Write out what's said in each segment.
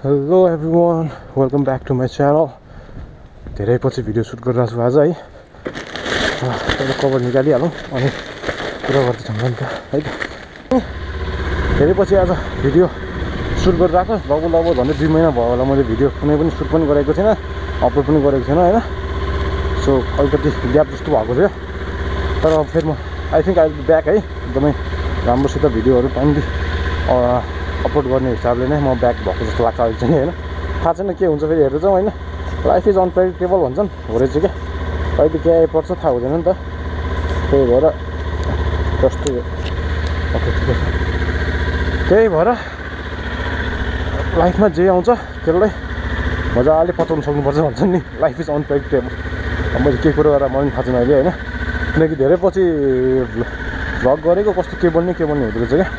Hello everyone, welcome back to my channel. धेरै पछि video shoot गरिरहेको छु आज है। त्यसले कभर निकालिहालौँ अनि कुरा गर्दै छौँ नि त है त। धेरै पछि आज भिडियो सुट गरिरहेको लगभग झन्डै 2 महिना भयो होला मैले भिडियो कुनै पनि सुट पनि गरेको थिएन, अपलोड पनि गरेको थिएन हैन। सो अलिकति ग्याप जस्तो भएको थियो, तर फेरि म I think I will be back है। एकदमै राम्रोसित भिडियोहरू टाइमली अपलोड गर्ने हिसाबले नै म ब्याक भएको जस्तो लाग्छ अहिले चाहिँ हैन। थाहा छैन के हुन्छ फेरि हेर्दै जाउँ हैन। लाइफ इज अनप्रेडिक्टेबल भन्छन् हो रहेछ क्या, कहिले के आइपर्छ थाहा हुँदैन नि त। त्यही भएर जस्तो ओके ठिक छ, त्यही भएर लाइफमा जे आउँछ त्यसलाई मजाले पचाउनु सक्नुपर्छ भन्छन् नि। Life is unpredictable. मैले के कुरो गरेर मलाई थाहा छैन अहिले हैन, किनकि धेरै पछि भ्लग गरेको कस्तो के बन्ने हुँदो रहेछ क्या।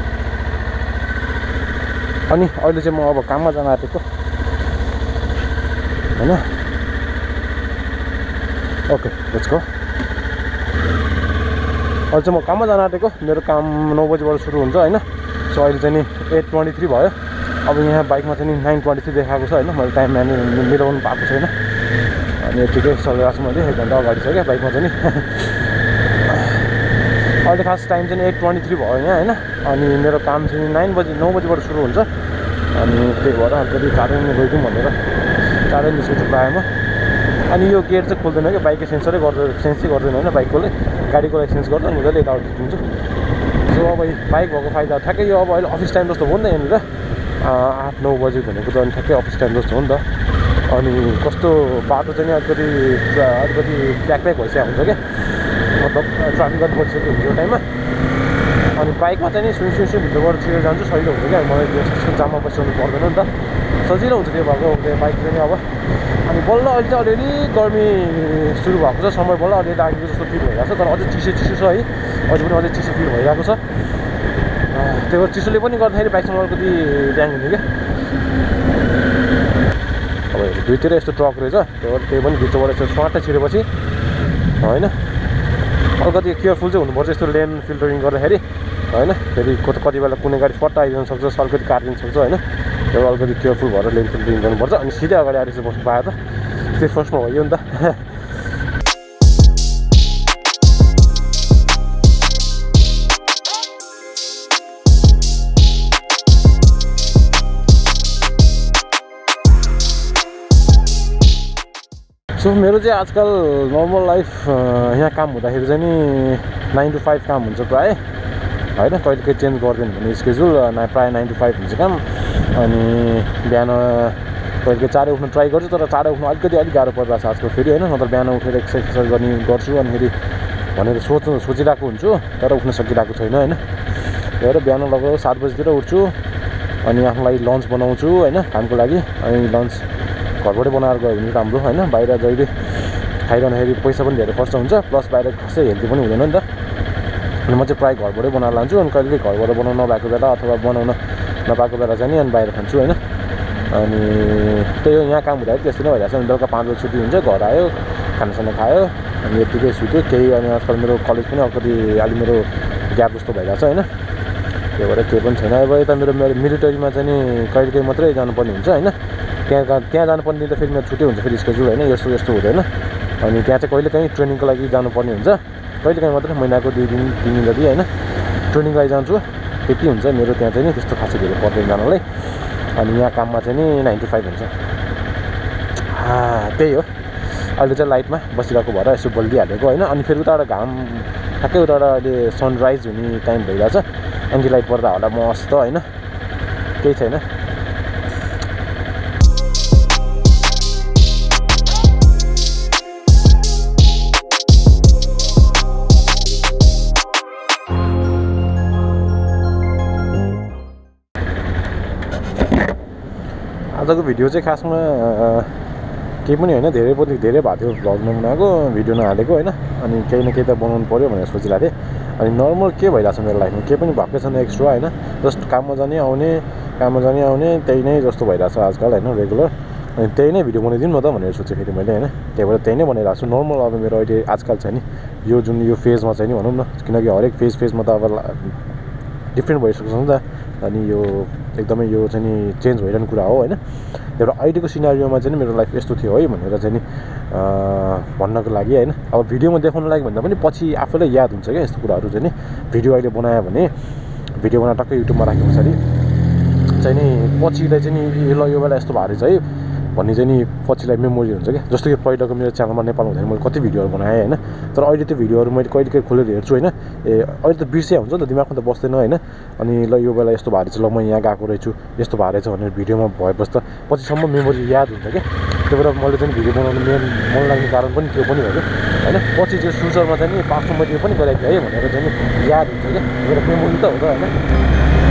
अनि अहिले चाहिँ म अब काममा जान आँटेको हैन। Okay let's go. अहिले चाहिँ म काममा जान आँटेको, मेरो काम 9 बजीबाट सुरु हुन्छ हैन। सो अहिले चाहिँ नि 8:23 भयो। अब यहाँ बाइकमा चाहिँ नि 9:23 देखाएको छ हैन। मैले टाइम मिलाउनु पाएको छैन अनि यतिकै चलिरहेको छु। मैले 1 घन्टा अगाडि छ क्या बाइकमा चाहिँ नि। अहिले खास टाइम चाहिँ 8:23 भयो यहाँ हैन। अनि मेरो काम चाहिँ 9 बजीबाट सुरु हुन्छ। अनि त्यही भएर अलिकति टाढै गइदिउँ भनेर टाढै निस्केको छु प्रायःमा। अनि यो गेट चाहिँ खोल्दैन क्या, बाइकले सेन्सै गर्दैन होइन। बाइककोले गाडीको लाइसेन्स गर्दा मजाले यताबाट खिच्छु। सो अब बाइक भएको फाइदा ठ्याक्कै यो अब अहिले अफिस टाइम जस्तो हो नि त यहाँनिर 8-9 बजी भनेको त अनि ठ्याक्कै अफिस टाइम जस्तो हो नि त। अनि कस्तो बाटो चाहिँ अलिकति ब्याक भइसकेको हुन्छ क्या, मतलब ट्राफिक गर्नु परिसक्यो हुन्छ यो टाइममा। अनि बाइकमा चाहिँ नि सुई भित्रबाट छिरेर जान्छु सजिलो हुन्छ क्या। मलाई त्यस्तो जाममा बसिरहनु पर्दैन नि त, सजिलो हुन्छ त्यो भएको बाइक चाहिँ अब। अनि बल्ल अहिले चाहिँ अलिअलि गर्मी सुरु भएको छ, समय बल्ल अलिअलि लागेको जस्तो फिल भइरहेको छ। तर अझै चिसो छ है, अझै पनि अझै चिसो फिल भइरहेको छ। त्यो चिसोले पनि गर्दाखेरि बाइकसँग अलिकति ड्याङ हुने क्या। अब दुईतिर यस्तो ट्रक रहेछ, त्यही पनि भित्रबाट यस्तो स्वाटै छिरेपछि होइन अलिकति केयरफुल चाहिँ हुनुपर्छ यस्तो लेन फिल्टरिङ गर्दाखेरि होइन। फेरि कति बेला कुनै गाडी फट्टा आइदिन सक्छ, अलिकति काटिदिन सक्छ होइन। त्यो अलिकति केयरफुल भएर लेन फिल्टरिङ गर्नुपर्छ। अनि सिधै अगाडि आएर बस्नु पायो त त्यो फर्स्टमा भयो नि त। सो मेरो चाहिँ आजकल नर्मल लाइफ यहाँ काम हुँदाखेरि चाहिँ नि 9 to 5 काम हुन्छ प्रायः होइन। कहिले कहिले चेन्ज गरिदिनु भने स्केड्युल प्रायः 9 to 5 हुन्छ काम। अनि बिहान कहिले 4 उठ्न ट्राई गर्छु, तर 4 उठ्नु अलिक गाह्रो परिरहेको छ आजकल फेरि होइन। नत्र बिहान उठेर एक्सर्साइज गर्छु अनि फेरि भनेर सोचिरहेको हुन्छु, तर उठ्न सकिरहेको छैन होइन। त्यही भएर बिहान लगभग 7 बजीतिर उठ्छु अनि आफ्नो लागि लन्च बनाउँछु होइन, कामको लागि। अनि लन्च घरबाटै बनाएर गयो भने राम्रो होइन। बाहिर जहिले खाइरहँदाखेरि पैसा पनि धेरै खर्च हुन्छ, प्लस बाहिर खासै हेल्दी पनि हुँदैन नि त। अनि म चाहिँ प्रायः घरबाटै बनाएर लान्छु। अनि कहिले घरबाट बनाउनु नभएको बेला अथवा बनाउन नपाएको बेला चाहिँ नि अनि बाहिर खान्छु होइन। अनि त्यही हो, यहाँ काम हुँदाखेरि त्यस्तै नै भइरहेको छ। अनि बेलुका 5 बजी छुट्टी हुन्छ, घर आयो खानासाना खायो अनि यत्तिकै सुत्यो केही। अनि आजकल मेरो कलेज पनि अलिकति अलि मेरो ग्याप जस्तो भइरहेको छ होइन। त्यही भएर केही पनि छैन। अब यता मेरो मिलिटरीमा चाहिँ नि कहिले मात्रै जानुपर्ने हुन्छ होइन। त्यहाँ जानुपर्ने दिन त फेरि मेरो छुट्टै हुन्छ फेरि स्केड्युल होइन, यस्तो हुँदैन। अनि त्यहाँ चाहिँ कहिलेकाहीँ ट्रेनिङको लागि जानुपर्ने हुन्छ, कहिलेकाहीँ मात्रै महिनाको 2 दिन 3 दिन जति होइन ट्रेनिङको लागि जान्छु। त्यति हुन्छ मेरो त्यहाँ चाहिँ नि, त्यस्तो खासै धेरै पर्दैन जानलाई। अनि यहाँ काममा चाहिँ नि 9 to 5 हुन्छ। त्यही हो, अहिले चाहिँ लाइटमा बसिरहेको भएर यसो बलिदिइहालेको होइन। अनि फेरि उताबाट घाम ठ्याक्कै उताबाट अहिले सनराइज हुने टाइम भइरहेछ, एन्टी लाइट पर्दा होला मस्त होइन, केही छैन। आजको भिडियो चाहिँ खासमा केही पनि होइन, धेरै भएको थियो भ्लग नबनाएको, भिडियो नहालेको होइन। अनि केही न केही त बनाउनु पऱ्यो भनेर सोचिरहेको थिएँ। अनि नर्मल के भइरहेको छ मेरो लाइफमा, केही पनि भएकै छैन एक्स्ट्रा होइन। जस्ट काममा जाने आउने त्यही नै जस्तो भइरहेको छ आजकल होइन, रेगुलर। अनि त्यही नै भिडियो बनाइदिउँ न त भनेर सोचेँ फेरि मैले होइन। त्यही भएर त्यही नै बनाइरहेको छु नर्मल। अब मेरो अहिले आजकल चाहिँ नि यो फेजमा चाहिँ नि भनौँ न, किनकि हरेक फेजमा त अब डिफ्रेन्ट भइसक्छ नि त। अनि यो एकदमै यो चाहिँ नि चेन्ज भइरहने कुरा हो हैन एउटा अहिलेको सिनारियोमा चाहिँ मेरो लाइफ यस्तो थियो है भनेर चाहिँ नि भन्नको लागि हैन अब भिडियोमा देखाउन लागि भन्दा पनि पछि आफैलाई याद हुन्छ क्या यस्तो कुराहरू चाहिँ नि भिडियो अहिले बनायो भने भिडियो बनाएर टक्कै युट्युबमा राखे पछाडि चाहिँ नि पछिलाई चाहिँ नि ल यो बेला यस्तो भएको रहेछ है भन्ने चाहिँ नि पछिलाई मेमोरी हुन्छ क्या जस्तो कि पहिलाको मेरो च्यानलमा नेपालमा हुँदाखेरि मैले कति भिडियोहरू बनाएँ हैन तर अहिले त्यो भिडियोहरू मैले कहिले कहिले खोलेर हेर्छु हैन अहिले त बिर्सिया हुन्छ नि त दिमागमा त बस्दैन हैन अनि ल यो बेला यस्तो भएको रहेछ ल म यहाँ गएको रहेछु यस्तो भएको रहेछ भनेर भिडियोमा भएपछि त पछिसम्म मेमोरी याद हुन्छ क्या त्यो भएर मैले चाहिँ भिडियो बनाउनु मेन मन लाग्ने कारण पनि त्यो पनि हो क्या हैन पछि चाहिँ फ्युचरमा चाहिँ नि पास्टमा मैले यो पनि गरेको थिएँ है भनेर चाहिँ नि याद हुन्छ क्या मेरो मेमोरी त हो त हैन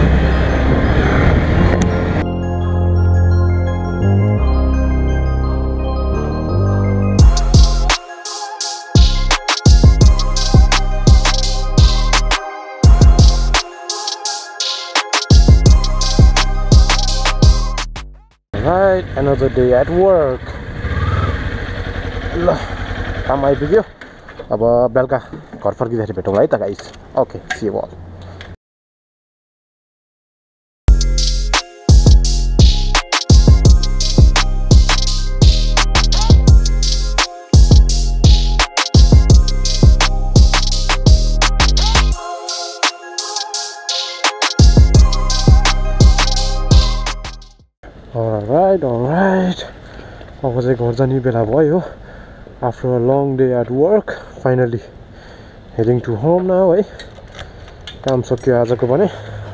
Right, another day at work. ल काम आइपुग्यो अब बेलुका घर फर्किँदाखेरि भेटौँला है त guys okay see you all Alright. अब चाहिँ घर जाने बेला भयो after a long day at work finally heading to home now है काम सक्यो आजको भने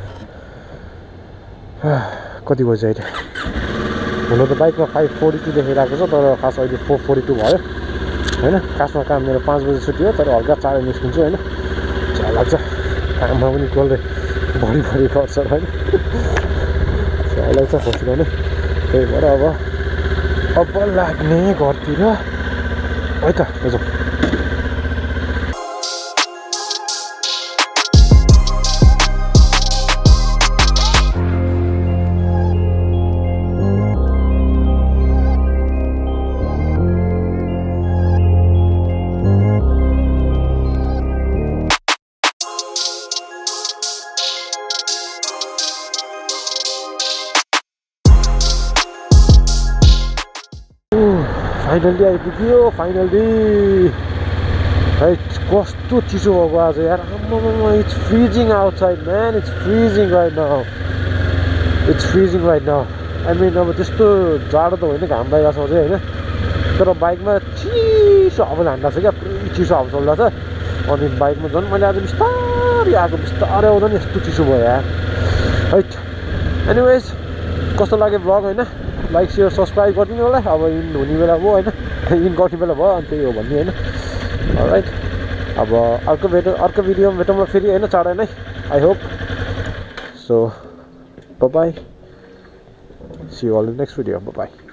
कति बज्यो अहिले हुन त बाइकमा 5:42 देखाइरहेको छ तर खास अहिले 4:42 भयो हैन खासमा काम मेरो 5 बजे छुट्टी हो तर हल्का चाँडै निस्किन्छु हैन चाल लाग्छ काममा पनि कसले बढी गर्छ हैन चाल लाग्छ बसिरहनु त्यही भएर अब लाग्ने घरतिर है त लैजाऊ फाइनली आइपुग्यो फाइनली है कस्तो चिसो भएको आज यार it's freezing outside man it's freezing right now I mean अब त्यस्तो जाडो त होइन घाम लागिरहेको छ होइन तर बाइकमा चिसो हावा हान्दा छ क्या पुरै चिसो हावा चल्दा छ अनि बाइकमा झन् मैले आज बिस्तारै आएको बिस्तारै आउँदा नि यस्तो चिसो भयो यार है एनिवेज कस्तो लाग्यो भ्लग होइन लाइक सेयर सब्सक्राइब गरिदिनु होला अब इन हुने बेला भयो होइन इन गर्ने बेला भयो अनि त्यही हो भन्ने होइन अलराइट अब अर्को भिडियोमा भेटौँला फेरि होइन चाँडै नै I hope so bye see you all in next video by